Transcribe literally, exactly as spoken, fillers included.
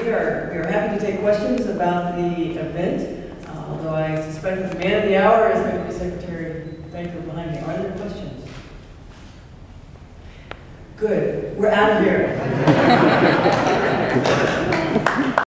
we are, we are happy to take questions about the event, uh, although I suspect that the man of the hour is going to be Secretary Baker behind me. Are there questions? Good. We're out of here.